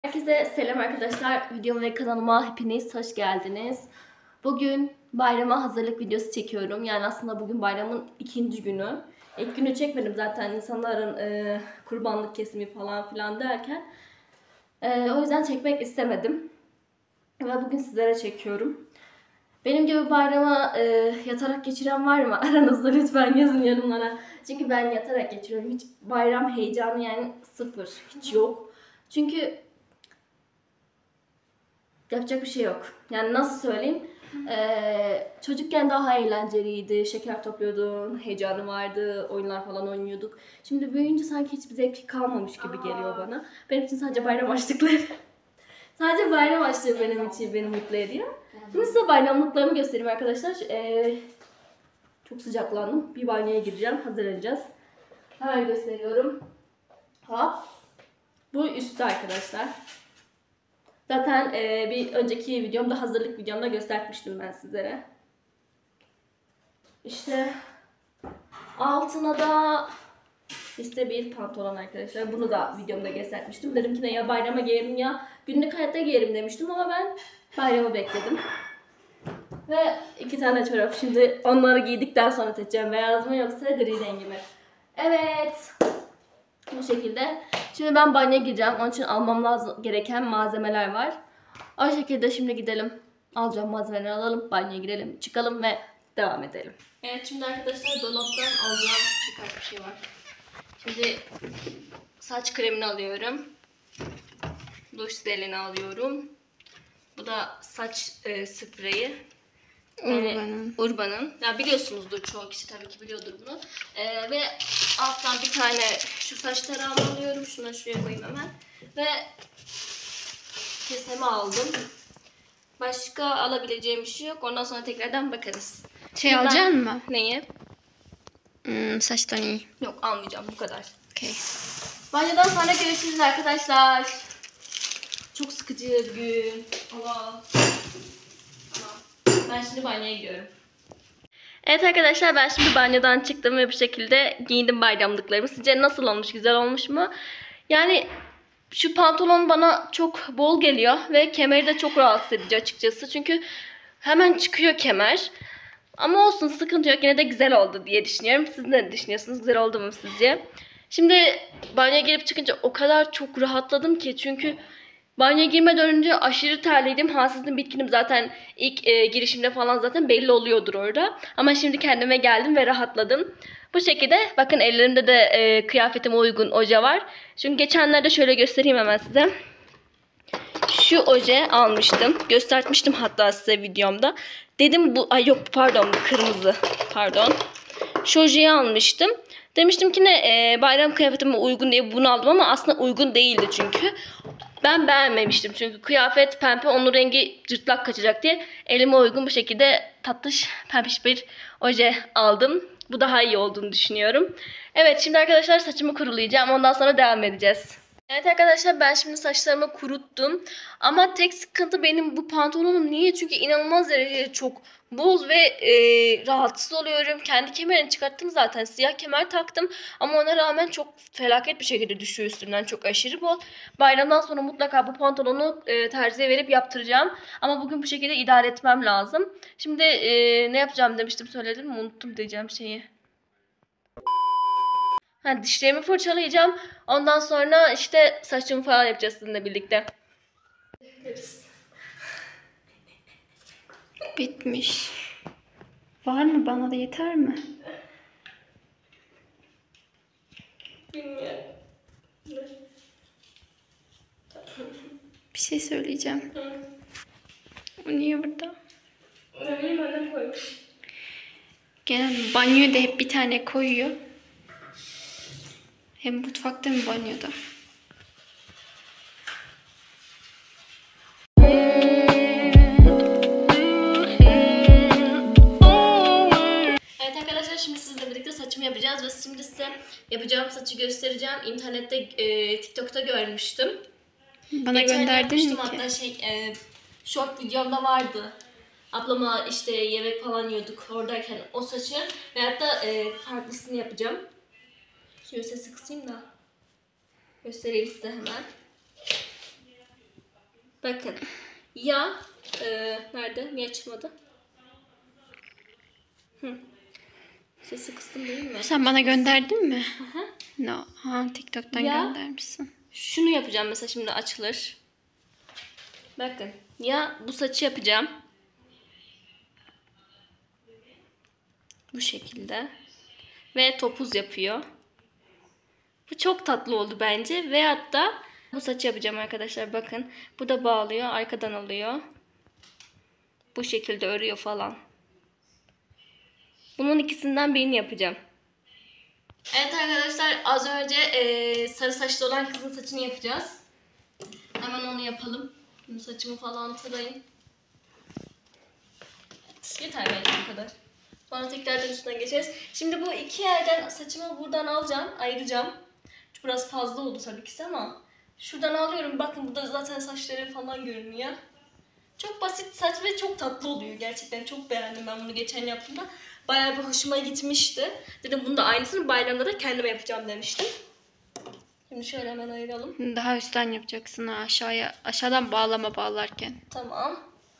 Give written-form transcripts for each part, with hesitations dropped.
Herkese selam arkadaşlar. Videoma ve kanalıma hepiniz hoş geldiniz. Bugün bayrama hazırlık videosu çekiyorum. Yani aslında bugün bayramın ikinci günü. İlk günü çekmedim zaten insanların kurbanlık kesimi falan filan derken. O yüzden çekmek istemedim. Ve bugün sizlere çekiyorum. Benim gibi bayrama yatarak geçiren var mı? Aranızda lütfen yazın yorumlara. Çünkü ben yatarak geçiriyorum. Hiç bayram heyecanı yani sıfır. Hiç yok. Çünkü yapacak bir şey yok. Yani nasıl söyleyeyim? Çocukken daha eğlenceliydi. Şeker topluyordun, heyecanı vardı, oyunlar falan oynuyorduk. Şimdi büyüyünce sanki hiçbir zevki kalmamış gibi geliyor bana. Benim için sadece bayram harçlıkları. Sadece bayram harçlığı benim için beni mutlu ediyor. Şimdi size bayramlıklarımı göstereyim arkadaşlar. Çok sıcaklandım. Bir banyoya gireceğim. Hazırlanacağız. Hemen gösteriyorum. Hop. Bu üstü arkadaşlar. Zaten bir önceki videomda, hazırlık videomda göstermiştim ben sizlere. İşte altına da işte bir pantolon arkadaşlar. Bunu da videomda göstermiştim. Dedim ki ne ya bayrama giyerim ya günlük hayatta giyerim demiştim ama ben bayramı bekledim. Ve 2 tane çorap. Şimdi onları giydikten sonra seçeceğim. Beyaz mı yoksa gri rengi mi? Evet. Bu şekilde. Şimdi ben banyoya gireceğim. Onun için almam gereken malzemeler var. O şekilde şimdi gidelim. Alacağım malzemeleri alalım. Banyoya girelim. Çıkalım ve devam edelim. Evet şimdi arkadaşlar dolaptan alacağım birkaç bir şey var. Şimdi saç kremini alıyorum. Duş jelini alıyorum. Bu da saç spreyi. Urban'ın. Ya biliyorsunuzdur, çoğu kişi tabii ki biliyordur bunu. Ve alttan bir tane şu saç tarağımı alıyorum. Şunu şuraya koyayım hemen. Ve kesemi aldım. Başka alabileceğim bir şey yok. Ondan sonra tekrardan bakarız. Alacaksın mı? Neyi? Saç toniği. Yok almayacağım, bu kadar. Okay. Banyodan sonra görüşürüz arkadaşlar. Çok sıkıcı bir gün. Allah. Ben şimdi banyoya gidiyorum. Evet arkadaşlar ben şimdi banyodan çıktım ve bu şekilde giyindim bayramlıklarımı. Sizce nasıl olmuş? Güzel olmuş mu? Yani şu pantolon bana çok bol geliyor ve kemeri de çok rahatsız edici açıkçası. Çünkü hemen çıkıyor kemer. Ama olsun, sıkıntı yok. Yine de güzel oldu diye düşünüyorum. Siz ne düşünüyorsunuz? Güzel oldu mu sizce? Şimdi banyoya girip çıkınca o kadar çok rahatladım ki. Çünkü banyoya girmeden önce aşırı terliydim. Halsizdim, bitkinim zaten ilk girişimde falan zaten belli oluyordur orada. Ama şimdi kendime geldim ve rahatladım. Bu şekilde bakın ellerimde de kıyafetime uygun oje var. Çünkü geçenlerde şöyle göstereyim hemen size. Şu oje almıştım. Göstermiştim hatta size videomda. Dedim bu, ay yok pardon, bu kırmızı. Pardon. Şu ojeyi almıştım. Demiştim ki ne bayram kıyafetime uygun diye bunu aldım ama aslında uygun değildi çünkü. Ben beğenmemiştim çünkü kıyafet pembe, onun rengi cırtlak kaçacak diye elime uygun bu şekilde tatlış pembiş bir oje aldım. Bu daha iyi olduğunu düşünüyorum. Evet şimdi arkadaşlar saçımı kurulayacağım, ondan sonra devam edeceğiz. Evet arkadaşlar ben şimdi saçlarımı kuruttum. Ama tek sıkıntı benim bu pantolonum. Niye? Çünkü inanılmaz derecede çok bol ve rahatsız oluyorum. Kendi kemerini çıkarttım zaten. Siyah kemer taktım. Ama ona rağmen çok felaket bir şekilde düşüyor üstünden. Çok aşırı bol. Bayramdan sonra mutlaka bu pantolonu terziye verip yaptıracağım. Ama bugün bu şekilde idare etmem lazım. Şimdi ne yapacağım demiştim, söyledim mi? Unuttum diyeceğim şeyi. Dişlerimi fırçalayacağım. Ondan sonra işte saçımı falan yapacağız sizinle birlikte. Bitmiş. Var mı? Bana da yeter mi? Bilmiyorum. Bir şey söyleyeceğim. O niye burada? Ne bileyim, annem koymuş. Genel banyoda hep bir tane koyuyor. Hem mutfakta hem banyoda. Evet arkadaşlar şimdi sizinle birlikte saçımı yapacağız ve şimdi size yapacağım saçı göstereceğim. İnternette TikTok'ta görmüştüm. Bana Geçen gönderdin mi yapmıştım, ki? hatta short videomda vardı. Ablama işte yemek falan yiyorduk oradayken o saçı ve hatta farklısını yapacağım. Şöyle sesi kısayım da göstereyim size hemen. Bakın. Ya nerede? Niye çıkmadı? Sesi kıstım değil mi? Sen bana gönderdin mi? Aha. No. Ha, TikTok'tan Ya. göndermişsin. Şunu yapacağım mesela, şimdi açılır. Bakın. Ya bu saçı yapacağım. Bu şekilde. Ve topuz yapıyor. Bu çok tatlı oldu bence. Ve hatta bu saçı yapacağım arkadaşlar. Bakın. Bu da bağlıyor. Arkadan alıyor. Bu şekilde örüyor falan. Bunun ikisinden birini yapacağım. Evet arkadaşlar, az önce sarı saçlı olan kızın saçını yapacağız. Hemen onu yapalım. Şimdi saçımı falan tarayayım. Yeter bence bu kadar. Sonra tekrardan üstünden geçeriz. Şimdi bu iki yerden saçımı buradan alacağım, ayıracağım. Çünkü biraz fazla oldu tabii ki ama şuradan alıyorum. Bakın burada zaten saçlarım falan görünüyor. Çok basit saç ve çok tatlı oluyor gerçekten. Çok beğendim ben bunu geçen yaptığımda. Bayağı bir hoşuma gitmişti. Dedim bunu da aynısını bayramda da kendime yapacağım demiştim. Şimdi şöyle hemen ayıralım. Daha üstten yapacaksın ha, aşağıya. Aşağıdan bağlama bağlarken. Tamam.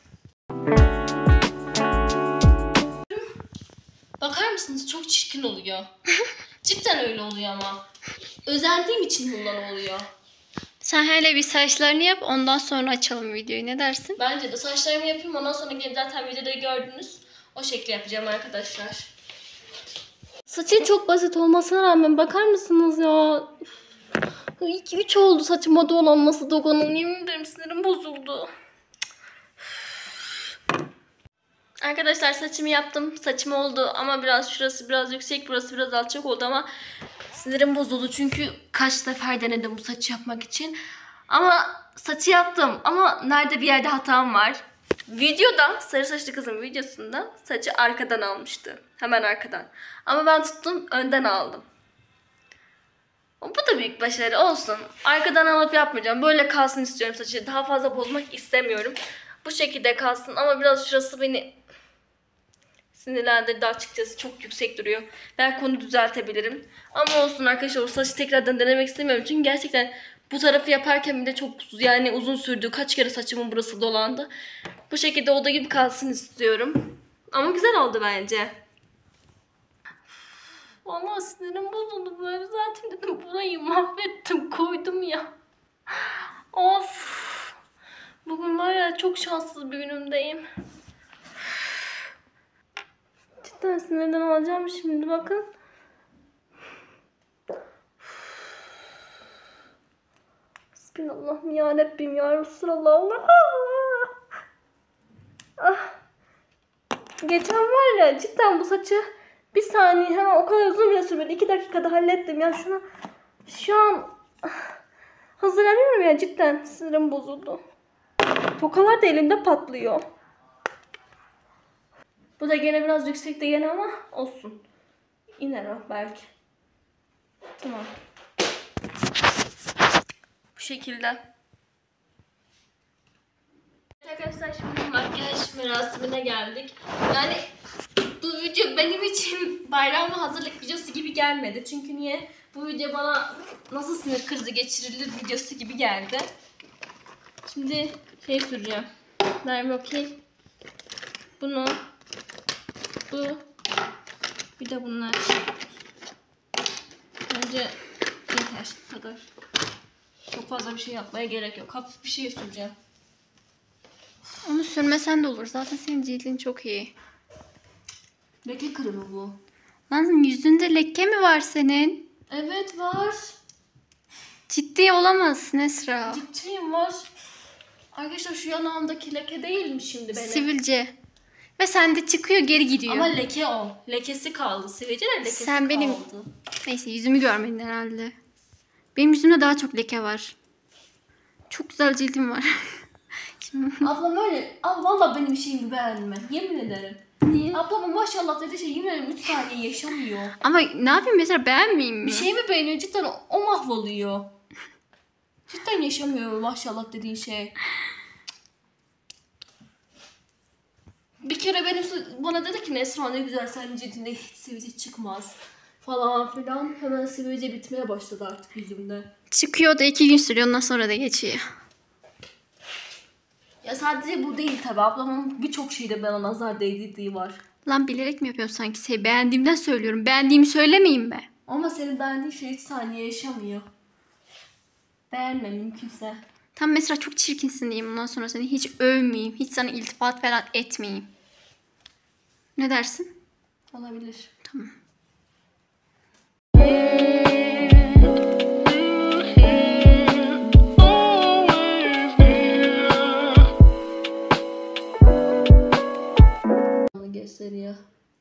Bakar mısınız? Çok çirkin oluyor. Cidden öyle oluyor ama. Özendiğim için bundan oluyor. Sen hele bir saçlarını yap, ondan sonra açalım videoyu. Ne dersin? Bence de saçlarımı yapayım, ondan sonra zaten videoda gördünüz. O şekilde yapacağım arkadaşlar. Saçı çok basit olmasına rağmen bakar mısınız ya? 2-3 oldu saçıma dolanması doganın. Yemin ederim sinirim bozuldu. Arkadaşlar saçımı yaptım. Saçım oldu ama biraz şurası biraz yüksek, burası biraz alçak oldu ama sinirim bozuldu çünkü kaç sefer denedim bu saçı yapmak için. Ama saçı yaptım ama nerede bir yerde hatam var. Videoda, sarı saçlı kızın videosunda saçı arkadan almıştı. Hemen arkadan. Ama ben tuttum, önden aldım. Bu da büyük başarı, olsun. Arkadan alıp yapmayacağım. Böyle kalsın istiyorum saçı. Daha fazla bozmak istemiyorum. Bu şekilde kalsın ama biraz şurası beni sinirlendirdi açıkçası. Çok yüksek duruyor. Belki onu düzeltebilirim. Ama olsun arkadaşlar, o saçı tekrardan denemek istemiyorum. Çünkü gerçekten bu tarafı yaparken bir de çok uzun sürdü. Kaç kere saçımın burası dolandı. Bu şekilde olduğu gibi kalsın istiyorum. Ama güzel oldu bence. Vallahi sinirim bozuldu böyle. Zaten dedim burayı mahvettim, koydum ya. Of. Bugün var ya, çok şanssız bir günümdeyim. Cidden sinirden alacağım şimdi, bakın. Bismillahirrahmanirrahim ya Rabbim ya Resulallah. Ah. Geçen var ya, cidden bu saçı bir saniye, hemen o kadar uzun bile sürmedi. 2 dakikada hallettim ya. Şu an hazırlanıyorum ya, cidden sinirim bozuldu. Tokalar da elimde patlıyor. Bu da gene biraz yüksekte gene ama olsun. İner o belki. Tamam. Bu şekilde. Arkadaşlar şimdi makyaj merasimine geldik. Yani bu video benim için bayram ve hazırlık videosu gibi gelmedi. Çünkü niye? Bu video bana nasıl sinir krizi geçirilir videosu gibi geldi. Şimdi şey süreceğim. Ver bakayım. Bunu. Bu. Bir de bunlar. Bence yeter bu kadar. Çok fazla bir şey yapmaya gerek yok. Hafif bir şey süreceğim. Onu sürmesen de olur. Zaten senin cildin çok iyi. Leke kremi bu. Lan yüzünde leke mi var senin? Evet var. Ciddi olamazsın Esra. Ciddiyim, var. Arkadaşlar şu yanağımdaki leke değil mi şimdi benim? Sivilce. Ve sende çıkıyor, geri gidiyor. Ama leke o. Lekesi kaldı. Sivilce de lekesi Sen benim... kaldı. Neyse, yüzümü görmedin herhalde. Benim yüzümde daha çok leke var. Çok güzel cildim var. Şimdi... Ablam öyle. Valla benim şeyimi beğenme. Yemin ederim. Niye? Ablamın maşallah dediği şey yemin ederim 3 saniye yaşamıyor. Ama ne yapayım mesela, beğenmeyeyim mi? Bir şey mi beğeniyor? Cidden o mahvoluyor. Cidden yaşamıyor maşallah dediğin şey. Bir kere bana dedi ki Nesra ne güzel, senin cildinde hiç sivilce çıkmaz falan filan. Hemen sivilce bitmeye başladı artık yüzümde. Çıkıyor da 2 gün sürüyor, ondan sonra da geçiyor. Ya sadece bu değil tabi. Ablamın birçok şeyde bana nazar değdirdiği var. Lan bilerek mi yapıyorum sanki? Beğendiğimden söylüyorum. Beğendiğimi söylemeyeyim mi? Ama senin beğendiğin şey hiç saniye yaşamıyor. Beğenme mümkünse. Tam mesela çok çirkinsin diyeyim. Bundan sonra seni hiç övmeyeyim. Hiç sana iltifat falan etmeyeyim. Ne dersin? Olabilir. Tamam. Onu gösteriyor.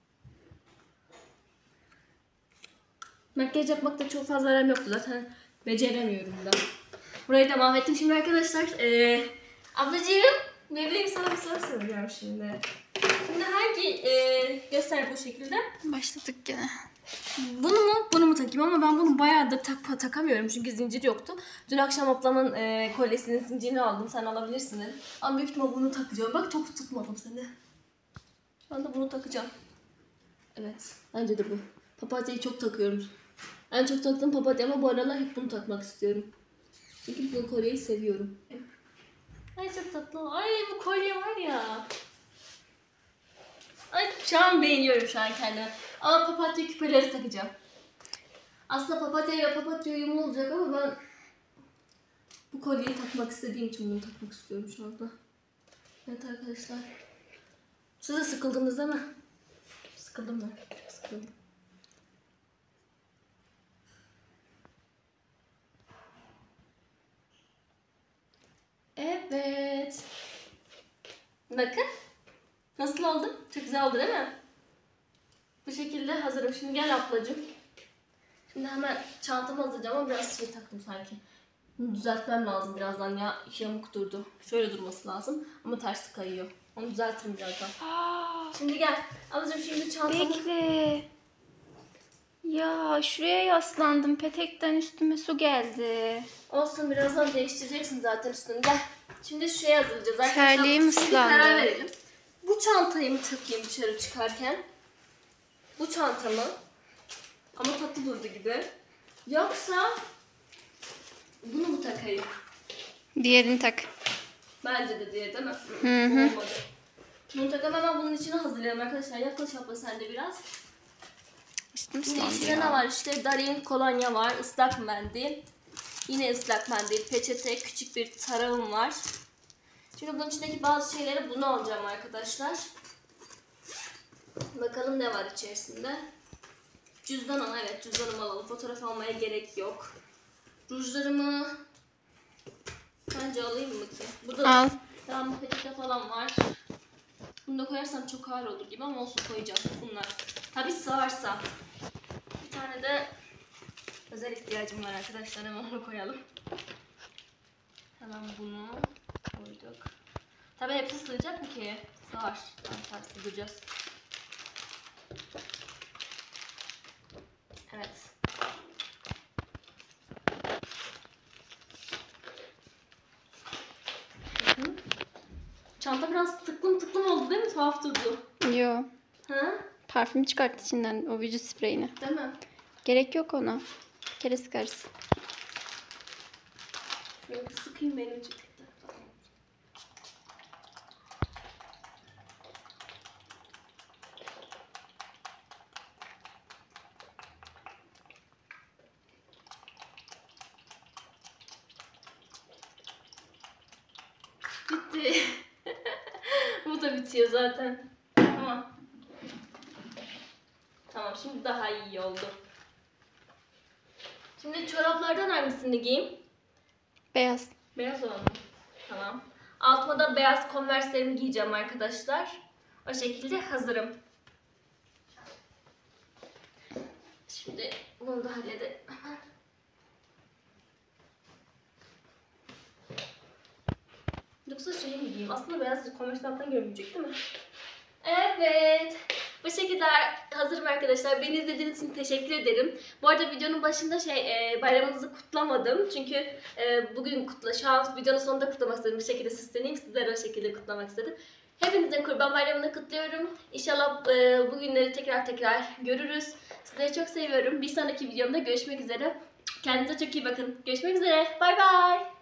Makyaj yapmakta çok fazla aram yoktu zaten. Beceremiyorum da. Burayı da mahvettim. Şimdi arkadaşlar ablacığım bebeğim sana bir soru soracağım şimdi. Şimdi hangi göster bu şekilde. Başladık gene. Bunu mu takayım ama ben bunu bayağıdır takamıyorum çünkü zincir yoktu. Dün akşam ablamın kolyesinin zincirini aldım. Sen alabilirsin. Ama büyük ihtimal bunu takacağım. Bak çok tutmadım seni. Ben de bunu takacağım. Evet. Bence de bu. Papatyayı çok takıyorum. En çok taktığım papatya ama bu aralar hep bunu takmak istiyorum. Çünkü bu kolyeyi seviyorum. Ay çok tatlı. Ay bu kolye var ya. Ay şu an beğeniyorum şu an kendimi. Ama papatya küpeleri takacağım. Aslında papatya ve papatya uyumlu olacak ama ben bu kolyeyi takmak istediğim için bunu takmak istiyorum şu anda. Evet arkadaşlar. Siz de sıkıldınız değil mi? Sıkıldım ben. Çok sıkıldım. Evet. Bakın. Nasıl oldu? Çok güzel oldu değil mi? Bu şekilde hazırım. Şimdi gel ablacığım. Şimdi hemen çantamı hazırlayacağım ama biraz şey taktım sanki. Bunu düzeltmem lazım birazdan ya. Yamuk durdu. Şöyle durması lazım ama ters kayıyor. Onu düzeltirim birazdan. Şimdi gel. Ablacığım şimdi çantamı... Bekle. Ya şuraya yaslandım. Petekten üstüme su geldi. Olsun birazdan değiştireceksin zaten üstünü. Gel. Şimdi şuraya hazırlayacağız. Terliğim Şimdi ıslandı. karar verelim. Bu çantayı mı takayım dışarı çıkarken? Bu çantamı. Ama tatlı durdu gibi. Yoksa bunu mu takayım? Diğerini tak. Bence de diye değil mi? Hı hı. Olmadı. Bunu takalım ama bunun içine hazırlayalım arkadaşlar. Yaklaş abla sen de biraz. Üstüm Bunun ıslandı içinde ne ya. var işte? Darin kolonya var, ıslak mendil. Yine ıslak mendil, peçete, küçük bir tarağım var. Şimdi bunun içindeki bazı şeyleri bunu alacağım arkadaşlar. Bakalım ne var içerisinde. Cüzdan evet cüzdanımı alalım. Fotoğraf almaya gerek yok. Rujlarımı bence alayım mı ki? Burada Al. tamam peçete falan var. Bunu da koyarsam çok ağır olur gibi ama olsun koyacağım bunlar. Tabii sığarsa. Bir tane de özel ihtiyacım var arkadaşlar hemen onu koyalım. Hemen bunu koyduk. Tabii hepsi sığacak mı ki? Sığar. Tamam sığacağız. Evet. Hı. Çanta biraz tıklım tıklım oldu değil mi? Tuhaf durdu. Yo. Ha? Parfüm çıkart içinden o vücut spreyini. Değil mi? Gerek yok ona. Bir kere sıkarsın. Şöyle bir sıkayım benim için. Bitti. Bu da bitiyor zaten. Tamam. Tamam şimdi daha iyi oldu. Şimdi çoraplardan hangisini giyeyim? Beyaz. Beyaz olan mı? Tamam. Altıma da beyaz Converse'lerimi giyeceğim arkadaşlar. O şekilde hazırım. Şimdi bunu da halledelim. Yoksa şey mi giyeyim? Aslında beyaz Converse alttan görünmeyecek değil mi? Evet. Bu şekilde hazırım arkadaşlar. Beni izlediğiniz için teşekkür ederim. Bu arada videonun başında bayramınızı kutlamadım. Çünkü bugün şu an videonun sonunda kutlamak istedim. Bir şekilde süsleneyim. Sizlere o şekilde kutlamak istedim. Hepinizin Kurban Bayramı'nı kutluyorum. İnşallah bugünleri tekrar görürüz. Sizleri çok seviyorum. Bir sonraki videomda görüşmek üzere. Kendinize çok iyi bakın. Görüşmek üzere. Bay bay.